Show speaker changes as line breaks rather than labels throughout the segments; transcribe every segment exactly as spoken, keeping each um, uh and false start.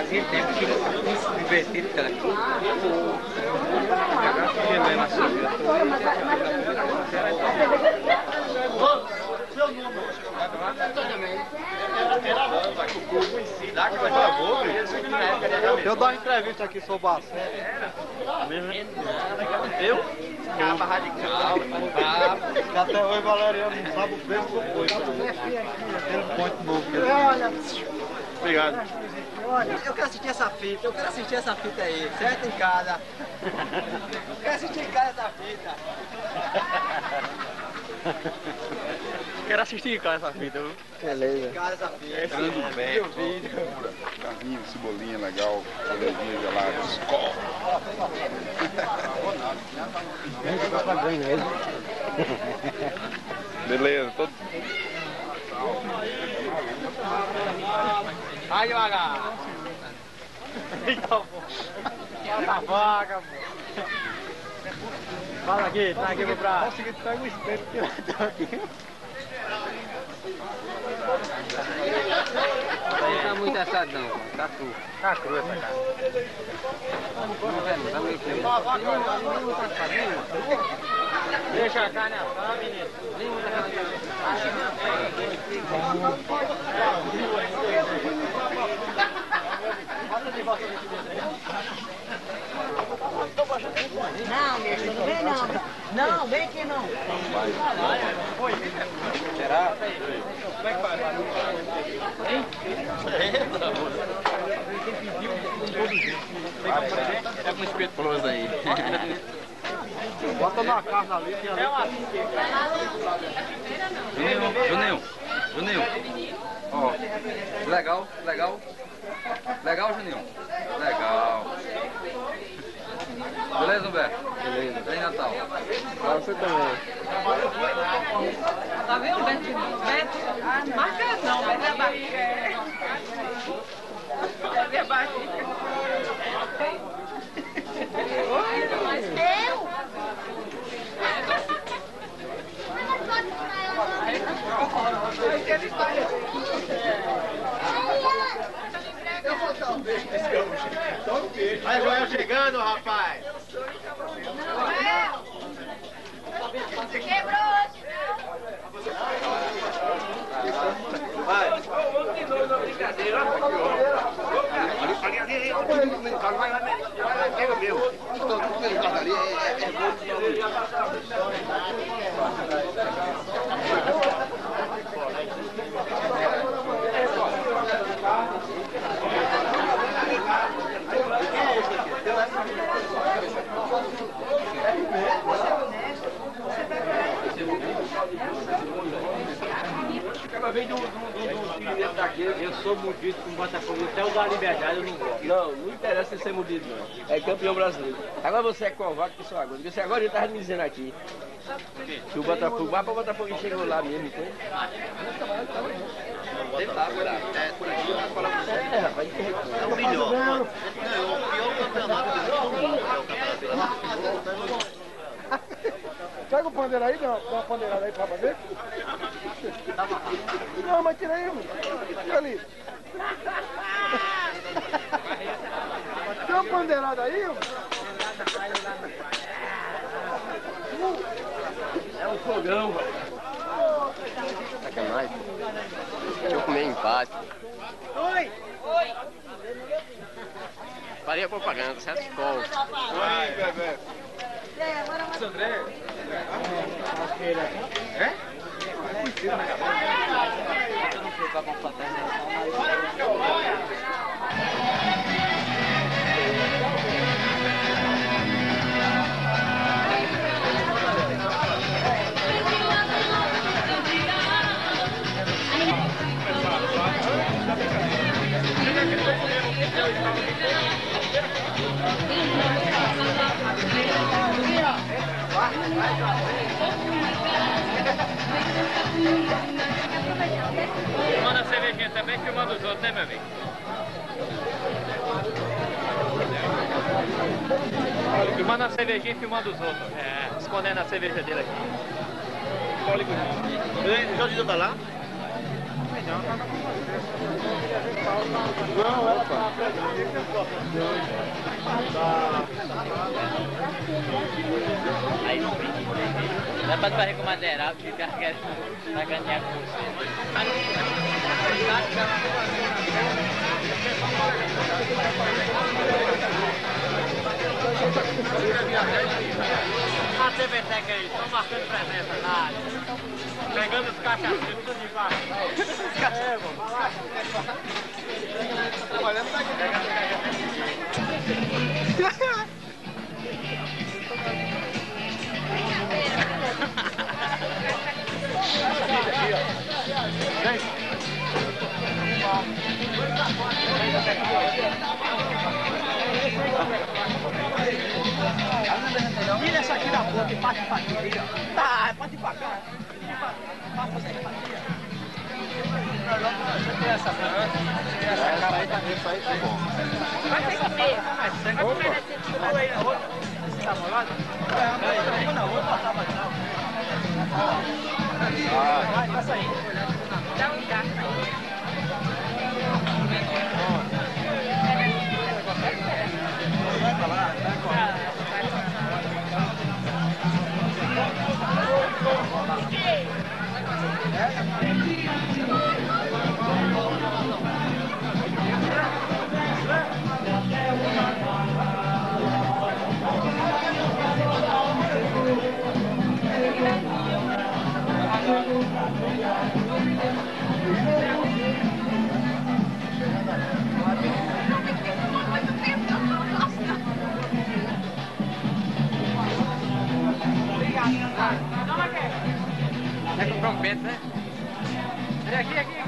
Fazia tempo que não se divertia tanto. Agora que gelei na sua vida.
Eu dou uma entrevista aqui sobre a série.
Eu? Capa radical, tá.
Até hoje, Valeriano não sabe o preço do coito. Aquele ponto novo. Obrigado.
Olha, eu quero assistir essa fita, eu quero assistir essa fita aí, certo em casa. Eu quero assistir em casa essa fita.
Quero assistir em casa essa fita, viu?
Beleza. Em casa essa fita.
Entrando no beco.
Carrinho, cebolinha legal, cervejinha gelada, Skol. Beleza, todo.
Vai devagar.
Eita, pô. Fala vaga, pô. Fala aqui, tá aqui pro braço. Faz o seguinte, pega o espelho que eu tô aqui.
Não tá muito assado não, tá cru.
Tá cru essa cara. Deixa a carne assar, menino.
Não, meu filho, não vem não. Não, vem aqui não.
Será? Como é que faz? É com espeto close aí.
Bota na carne ali, tem ali.
Juninho, Juninho, Juninho. Ó, legal, legal. Legal, Juninho. Legal. Beleza, Humberto? Beleza. Feliz Natal.
Pra você também.
Tá vendo, Beto? Beto? Ah, marca não, Beto é barriga. É a barriga. Mas eu?
Aí, Joel chegando, rapaz.
Quebrou!
Vai.
Pega meu. Estou ligado ali, é bom.
Eu sou mudido com Botafogo, até o da Liberdade eu não gosto.
Não, não interessa ser mudido não. É campeão brasileiro. Agora você é covarde que sou agora. Você agora ele estava me dizendo aqui. Que o Botafogo vai para o Botafogo e chegou lá mesmo, então.
Sei lá, por aí. É, por aqui eu vou falar pra você.
É, rapaz, que
É o melhor. Não, o pior campeonato do mundo é o campeonato.
Pega o pandeiro aí, dá uma pandeirada aí pra fazer. Não, mas tira aí, mano. Tira ali. Tem uma pandeirada aí, mano?
é um fogão. Sacanagem. Deixa eu comer empate.
Oi! Oi!
Faria propaganda, certo? Skol.
Oi, bebê.
André? É? Eu não sei pra confraternização, Manda a cervejinha também, filmando os outros, né, meu amigo? Filmando a cervejinha e filmando os outros. É, escondendo a cerveja dele aqui. Jorginho tá lá?
Não, é pá.
Aí não dá pra fazer com madeira, porque fica querendo sacanear com você. A T V Tec aí, estão marcando presença na área. Pegando os cachaceiros tudo de baixo. É, mano.
Trabalhando na
Tira essa aqui da boca e passa pra aqui, aí, ó. Tá, pode ir pra cá. Passa essa aqui pra aqui, ó. Essa aí tá
Isso aí tá bom.
Vai ter que comer.
Opa! Aí na outra. Esse tá molado? É, na outra tá mais não. Vai, passa aí.
Dá um gato aí.
Vai pra lá, vai pra lá.
Vai comprar um pente, né?
Aqui, aqui.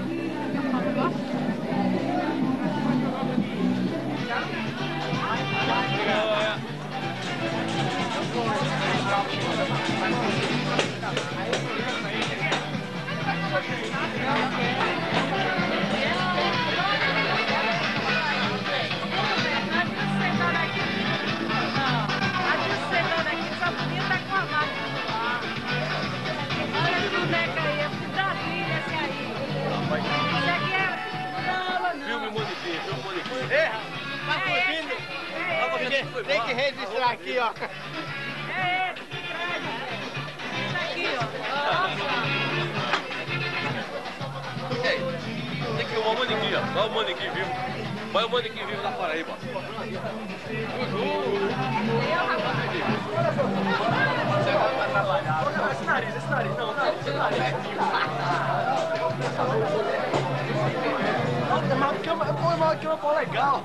Tem que registrar aqui, ó.
É esse, esse aqui, ó.
Tem que ir o manequim, ó. Olha o manequim vivo. Olha o manequim vivo da Paraíba.
Esse nariz, esse nariz, não, não, esse nariz. Nossa, mas aqui é uma, pô, aqui é uma pô legal.